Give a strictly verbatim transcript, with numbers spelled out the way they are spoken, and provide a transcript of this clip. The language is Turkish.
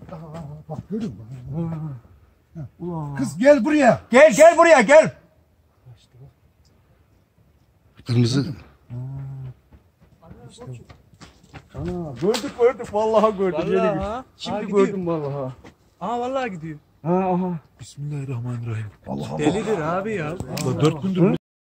Bak görüyor musun? Kız gel buraya. Gel gel buraya gel. Kırmızı. Ana gördük gördük vallahi gördük. Vallahi Yeni ha. bir- Şimdi Ha, gidiyor. gördüm vallahi. Aa vallahi gidiyor. Ha aha. Bismillahirrahmanirrahim. Allah Allah. Delidir abi ya. Allah dört gündür